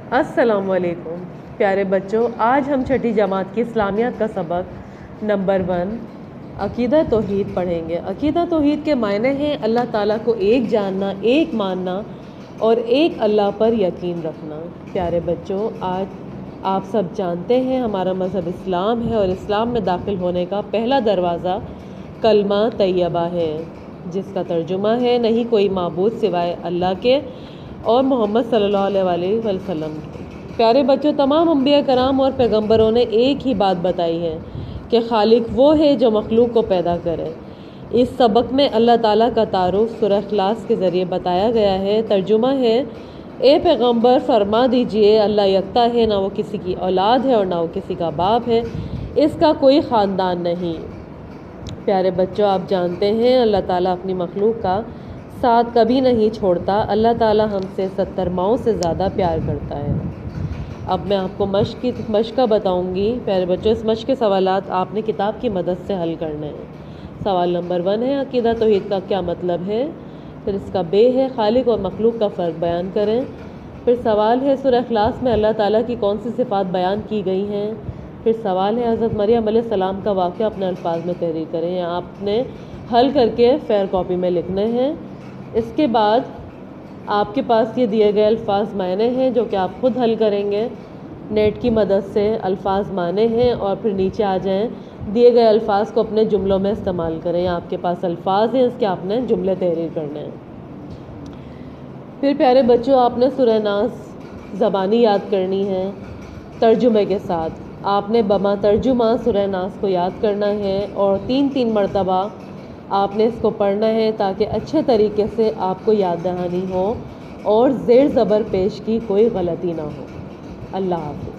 السلام علیکم پیارے بچوں، آج ہم چھٹی جماعت کی اسلامیات کا سبق نمبر 1 عقیدہ توحید پڑھیں گے۔ عقیدہ توحید کے معنی ہیں اللہ تعالیٰ کو ایک جاننا، ایک ماننا اور ایک اللہ پر یقین رکھنا۔ پیارے بچوں، آج آپ سب جانتے ہیں ہمارا مذہب اسلام ہے اور اسلام میں داخل ہونے کا پہلا دروازہ کلمہ طیبہ ہے، جس کا ترجمہ ہے نہیں کوئی معبود سوائے اللہ کے اور محمد صلی اللہ علیہ وسلم کے۔ پیارے بچوں، تمام انبیاء کرام اور پیغمبروں نے ایک ہی بات بتائی ہے کہ خالق وہ ہے جو مخلوق کو پیدا کرے۔ اس سبق میں اللہ تعالیٰ کا تعارف سورہ اخلاص کے ذریعے بتایا گیا ہے۔ ترجمہ ہے: اے پیغمبر فرما دیجئے اللہ یکتا ہے، نہ وہ کسی کی اولاد ہے اور نہ وہ کسی کا باپ ہے، اس کا کوئی خاندان نہیں۔ پیارے بچوں، آپ جانتے ہیں اللہ تعالیٰ اپنی مخلوق کا ساتھ کبھی نہیں چھوڑتا۔ اللہ تعالیٰ ہم سے 70 ماؤں سے زیادہ پیار کرتا ہے۔ اب میں آپ کو مشق کا بتاؤں گی۔ پیارے بچوں، اس مشق کے سوالات آپ نے کتاب کی مدد سے حل کرنے ہیں۔ سوال نمبر 1 ہے عقیدہ توحید کا کیا مطلب ہے؟ پھر اس کا بے ہے خالق اور مخلوق کا فرق بیان کریں۔ پھر سوال ہے سورہ اخلاص میں اللہ تعالیٰ کی کون سی صفات بیان کی گئی ہیں؟ پھر سوال ہے حضرت مریم علیہ السلام کا واقعہ اپنے الفاظ میں تحریر کریں، یا آپ نے حل کر کے فیر کاپی میں لکھنے ہیں۔ اس کے بعد آپ کے پاس یہ دیے گئے الفاظ معنی ہیں جو کہ آپ خود حل کریں گے نیٹ کی مدد سے۔ الفاظ معنی ہیں اور پھر نیچے آ جائیں، دیے گئے الفاظ کو اپنے جملوں میں استعمال کریں۔ آپ کے پاس الفاظ ہیں، اس کے آپ نے جملے تحریر کرنے ہیں۔ پھر پیارے بچوں، آپ نے سورہ ناس زبانی یاد کرنی ہے ترجمے کے ساتھ۔ آپ نے بما ترجمہ سورہ ناس کو یاد کرنا ہے اور 3 مرتبہ آپ نے اس کو پڑھنا ہے تاکہ اچھے طریقے سے آپ کو یاد دہانی ہو اور زیر زبر پیش کی کوئی غلطی نہ ہو۔ اللہ حافظ۔